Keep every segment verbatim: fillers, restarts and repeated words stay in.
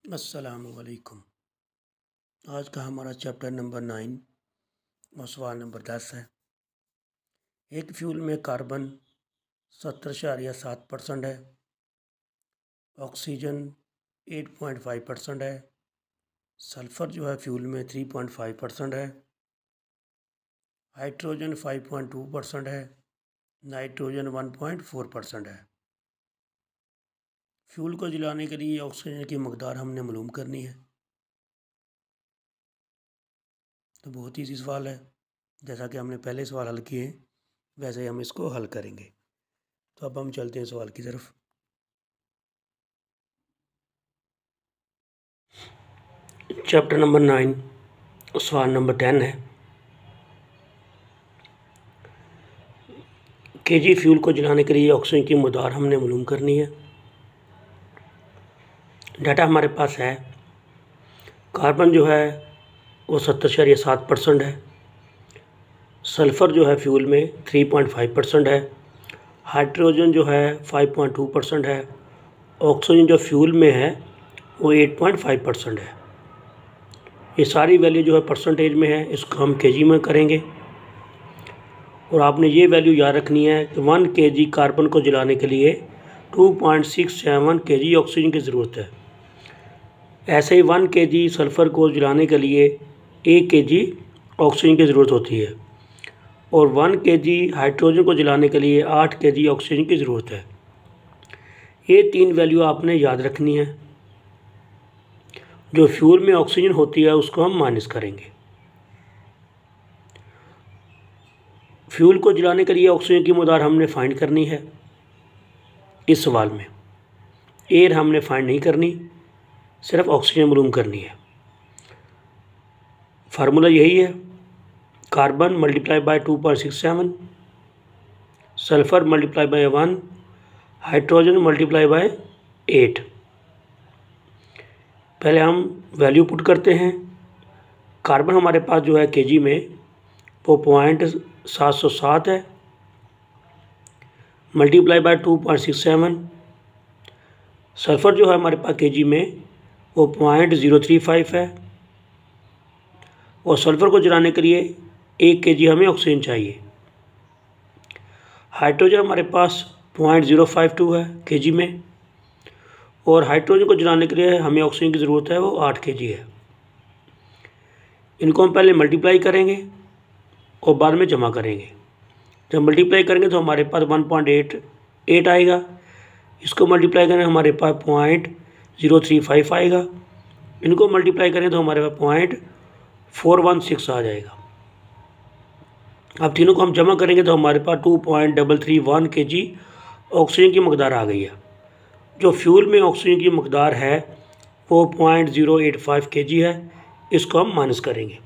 अस्सलामुअलैकुम। आज का हमारा चैप्टर नंबर नाइन और सवाल नंबर दस है। एक फ्यूल में कार्बन सत्तर इशारिया सात परसेंट है, oxygen eight point five percent है, सल्फ़र जो है फ्यूल में थ्री पॉइंट फाइव परसेंट है, hydrogen five point two percent है, nitrogen one point four percent है। फ्यूल को जलाने के लिए ऑक्सीजन की मकदार हमने मालूम करनी है। तो बहुत ईजी सवाल है, जैसा कि हमने पहले सवाल हल किए वैसे ही हम इसको हल करेंगे। तो अब हम चलते हैं सवाल की तरफ। चैप्टर नंबर नाइन सवाल नंबर टेन है। केजी फ्यूल को जलाने के लिए ऑक्सीजन की मकदार हमने मालूम करनी है। डाटा हमारे पास है। कार्बन जो है वो सत्तर इशारिया सात परसेंट है, सल्फ़र जो है फ्यूल में थ्री पॉइंट फाइव परसेंट है, हाइड्रोजन जो है फाइव पॉइंट टू परसेंट है, ऑक्सीजन जो फ्यूल में है वो एट पॉइंट फाइव परसेंट है। ये सारी वैल्यू जो है परसेंटेज में है, इसको हम केजी में करेंगे। और आपने ये वैल्यू याद रखनी है कि वन केजी कार्बन को जलाने के लिए two point six seven KG oxygen की ज़रूरत है। ऐसे ही वन केजी सल्फ़र को जलाने के लिए एक केजी ऑक्सीजन की ज़रूरत होती है और वन केजी हाइड्रोजन को जलाने के लिए आठ केजी ऑक्सीजन की ज़रूरत है। ये तीन वैल्यू आपने याद रखनी है। जो फ्यूल में ऑक्सीजन होती है उसको हम माइनस करेंगे। फ्यूल को जलाने के लिए ऑक्सीजन की मकदार हमने फाइंड करनी है। इस सवाल में एयर हमने फाइंड नहीं करनी, सिर्फ ऑक्सीजन मालूम करनी है। फार्मूला यही है, carbon multiply by two point six seven, sulphur multiply by one, hydrogen multiply by eight. पहले हम वैल्यू पुट करते हैं। कार्बन हमारे पास जो है केजी में वो पॉइंट सात सौ सात है, multiply by two point six seven. Sulphur जो है हमारे पास केजी में वो पॉइंट ज़ीरो थ्री फाइव है और सल्फ़र को जलाने के लिए एक केजी हमें ऑक्सीजन चाहिए। हाइड्रोजन हमारे पास पॉइंट ज़ीरो फाइव टू है केजी में और हाइड्रोजन को जलाने के लिए हमें ऑक्सीजन की ज़रूरत है वो आठ केजी है। इनको हम पहले मल्टीप्लाई करेंगे और बाद में जमा करेंगे। जब मल्टीप्लाई करेंगे तो हमारे पास वन पॉइंट एट एट आएगा। इसको मल्टीप्लाई करेंगे हमारे पास पॉइंट ज़ीरो थ्री फाइव आएगा। इनको मल्टीप्लाई करें तो हमारे पास पॉइंट फोर वन सिक्स आ जाएगा। अब तीनों को हम जमा करेंगे तो हमारे पास two point double three one K G oxygen की मकदार आ गई है। जो फ्यूल में ऑक्सीजन की मकदार है वो पॉइंट ज़ीरो एट फाइव के जी है। इसको हम माइनस करेंगे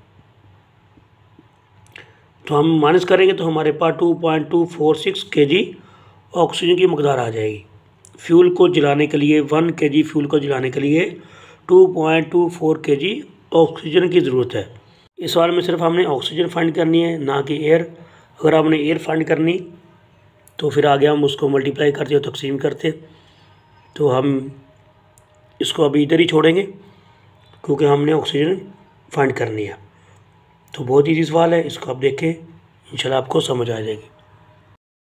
तो हम माइनस करेंगे तो हमारे पास two point two four six K G oxygen की मकदार आ जाएगी। फ्यूल को जलाने के लिए वन के जी फ्यूल को जलाने के लिए टू पॉइंट टू फोर के जी ऑक्सीजन की ज़रूरत है। इस सवाल में सिर्फ हमने ऑक्सीजन फाइंड करनी है, ना कि एयर। अगर आपने एयर फाइंड करनी तो फिर आगे हम उसको मल्टीप्लाई करते और तकसीम करते। तो हम इसको अभी इधर ही छोड़ेंगे क्योंकि हमने ऑक्सीजन फाइंड करनी है। तो बहुत ईजी सवाल है, इसको आप देखें, इंशाल्लाह आपको समझ आ जाएगी।